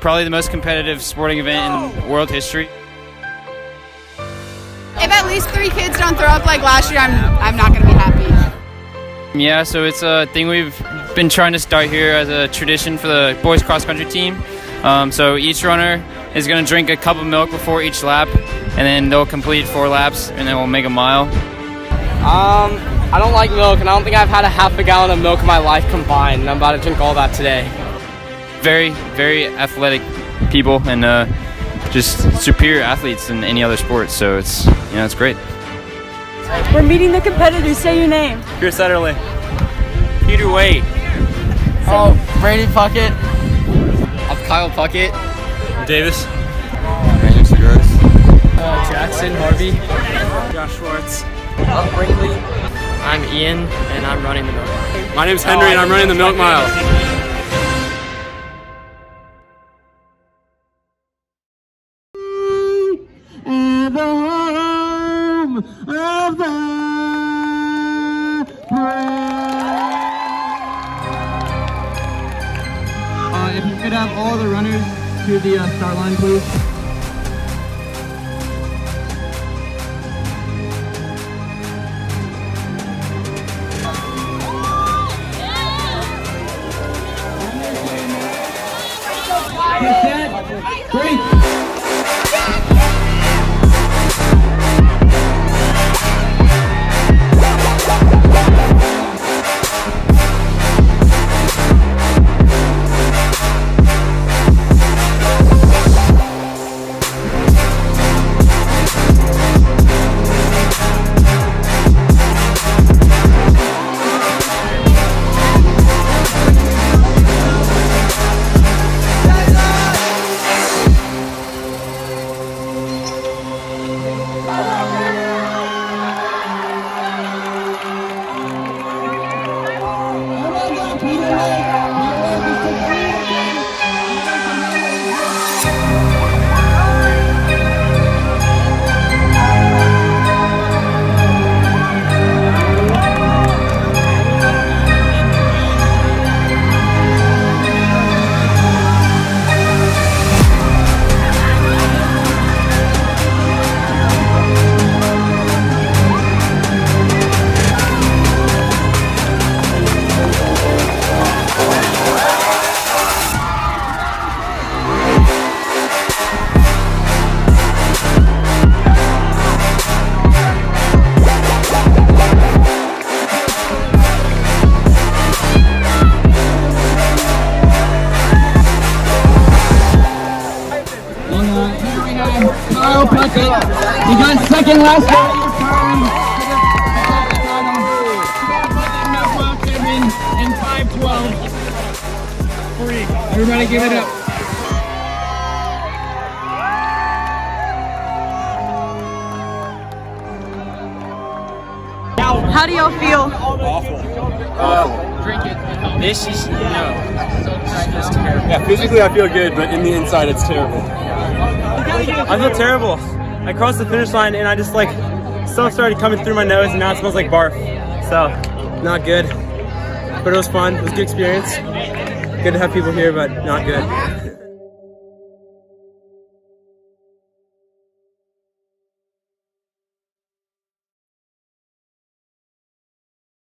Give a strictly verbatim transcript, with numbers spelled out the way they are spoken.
probably the most competitive sporting event in world history. If at least three kids don't throw up like last year, I'm, I'm not going to be happy. Yeah, so it's a thing we've been trying to start here as a tradition for the boys cross country team. Um, so each runner is going to drink a cup of milk before each lap, and then they'll complete four laps, and then we'll make a mile. Um, I don't like milk, and I don't think I've had a half a gallon of milk in my life combined, and I'm about to drink all that today. Very, very athletic people, and uh, just superior athletes than any other sport, so it's, you know, it's great. We're meeting the competitors. Say your name. Chris Ederle. Peter Wade. Oh, Brady Puckett. I'm Kyle Puckett. Davis. Daniel Segura's. Uh, Jackson Harvey. Josh Schwartz. I'm Brinkley. I'm Ian, and I'm running the milk mile. My name's Henry, and I'm running the milk mile. And the home of the uh, if you could have all the runners to the uh, start line, please. Set, three. Kyle Puckett, you got second last time. And five twelve. Everybody give it up. How do y'all feel? Awful. Uh, Drink it. This is, no. Yeah, physically I feel good, but in the inside it's terrible. I feel terrible. I crossed the finish line and I just like, stuff started coming through my nose and now it smells like barf. So, not good. But it was fun. It was a good experience. Good to have people here, but not good.